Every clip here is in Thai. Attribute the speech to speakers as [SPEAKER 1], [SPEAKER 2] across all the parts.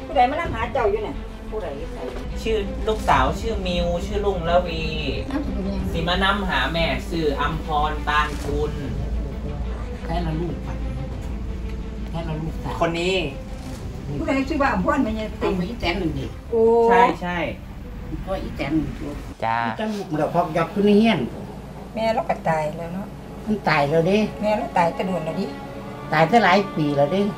[SPEAKER 1] ผู้ใดมานั่งหาเจ้าอยู่เนี่ยผู้ใดใส่
[SPEAKER 2] ชื่อลูกสาวชื่อมิวชื่อลุงละวีสิมานำหาแม่ชื่ออัมพรตาลคุณ
[SPEAKER 3] แค่ละลูกไปแค่ละลูกสาว
[SPEAKER 2] คนนี้
[SPEAKER 1] ผู้ใดชื่อว่าอัมพรมันยัง
[SPEAKER 3] ติ่งอีแตนหนึ่งดิ
[SPEAKER 1] โอ้
[SPEAKER 2] ใช่
[SPEAKER 3] ตัวอีแตน
[SPEAKER 2] จ้า
[SPEAKER 3] จังลูกเราพอกยับขึ้นในเฮียน
[SPEAKER 1] แม่เราก็ตายแล้วเนาะ
[SPEAKER 3] มันตายแล้วดิ
[SPEAKER 1] แม่เราตายแต่โดนแล้วดิ
[SPEAKER 3] ตายตั้งหลายปีแล้วดิ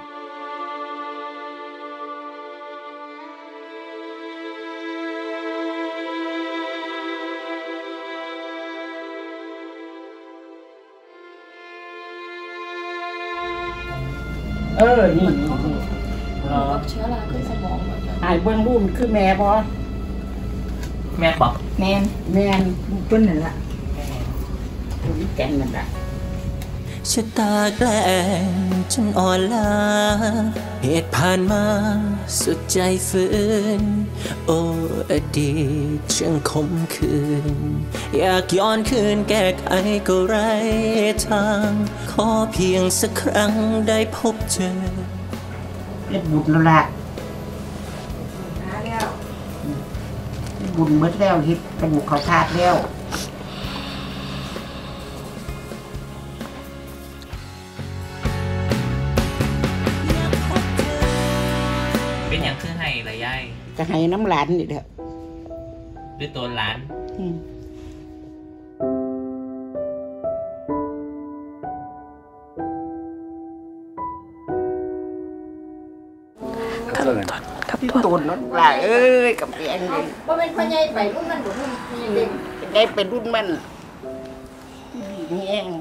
[SPEAKER 3] นี่
[SPEAKER 4] เชื้อราขึ้นสมอง
[SPEAKER 3] หายเบื้องรุ่นคือแม่พอ
[SPEAKER 2] แม่บอก
[SPEAKER 1] แม่เพิ่นนั่นแหละ
[SPEAKER 3] คุณแกนนั่นแหละ
[SPEAKER 5] ชะตาแกล้งจนอ่อนล้าเหตุผ่านมาสุดใจฝืนโอ้อดีตช่างคมคืนอยากย้อนคืนแก้ไขก็ไร้ทางขอเพียงสักครั้งได้พบเจอ
[SPEAKER 3] เรียบบุญแล้วล่ะบุญเบิดแล้วฮิตกระดูกเขาธาตุแล้ว
[SPEAKER 2] เป็นอย่างคือให้ละยาย
[SPEAKER 3] จะให้น้ำหลานนี่เด้อ
[SPEAKER 2] ด้วยตัวหลาน
[SPEAKER 3] ที่ตูนนั่นแหละกับเพียงเลย
[SPEAKER 1] ว่าเป็นพ่อใหญ่ไปรุ่นมันหรือรุ่นเด็ก
[SPEAKER 3] ได้เป็นรุ่นมันนี่เอง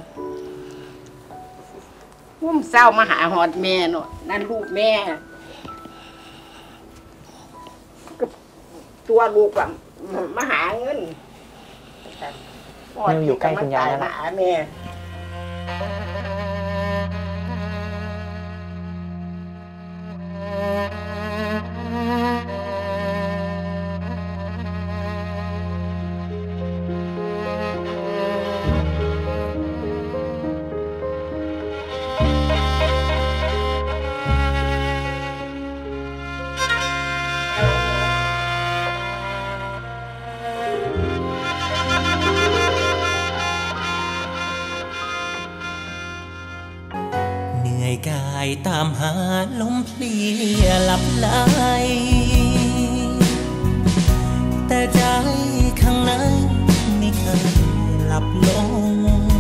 [SPEAKER 3] พุ่มเศร้ามาหาหอดแม่เนาะนั่นลูกแม่ตัวลูกแบบมาหาเงิน
[SPEAKER 2] ยังอยู่ใกล้คุณยายแล้ว
[SPEAKER 3] มาหาแม่
[SPEAKER 5] กายตามหาลมเพลียหลับไหลแต่ใจข้างในไม่เคยหลับลง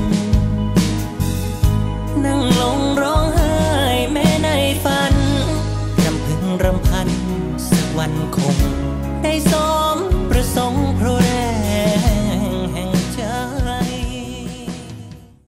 [SPEAKER 5] นั่งลงร้องไห้แม้ในฝันรำพึงรำพันสักวันคงได้สม